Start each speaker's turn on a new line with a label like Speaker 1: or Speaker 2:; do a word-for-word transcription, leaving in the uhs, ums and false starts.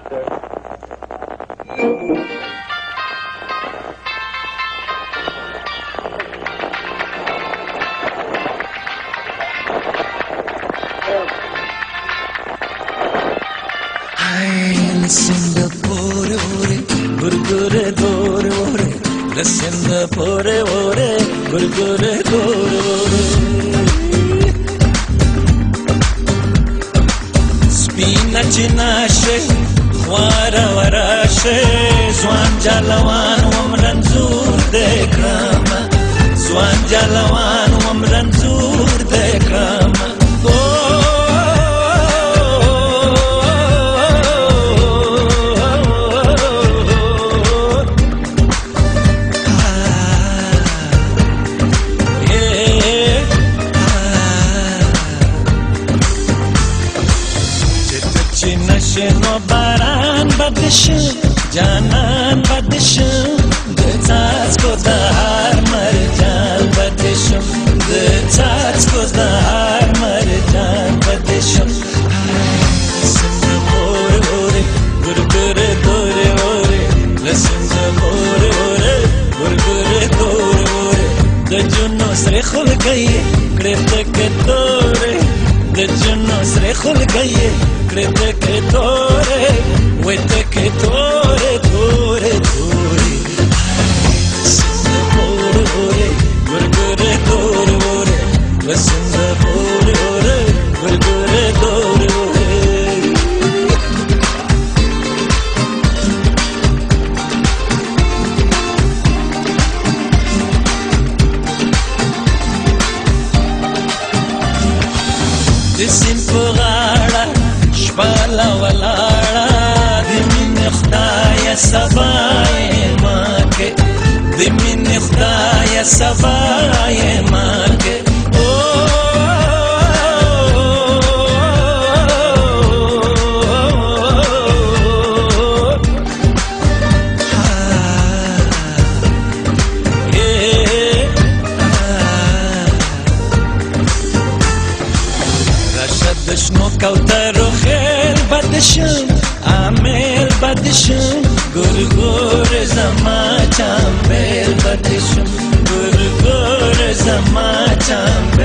Speaker 1: Singapore, gurgure dore ore. The Singapore, ore, gurgure dore ore. Spinach nashe, khwara warashe. Zwan jalawan wamran zur dekrama. Zwan jalawan wamran zur dekrama. No baran badishim, janan badishim. The tats goes the har marjan badishim. The tats goes the har marjan badishim. Singapore ore, gurgure dore ore. Listen Singapore ore, gurgure dore ore. The junos rekhul gaye, krete ke dore. The junos rekhul gaye. Crete que tore, wete que tore, tore, tore. Singapore, ore, gurgure tore, ore. Singapore, ore, gurgure tore, ore. Disimpurara. Bala walara dimin khudaya sabaye make dimin khudaya sabaye make Rashad shno kautaro badishim, amel badishim, gurgure zama chambel badishim, gurgure zama chambel.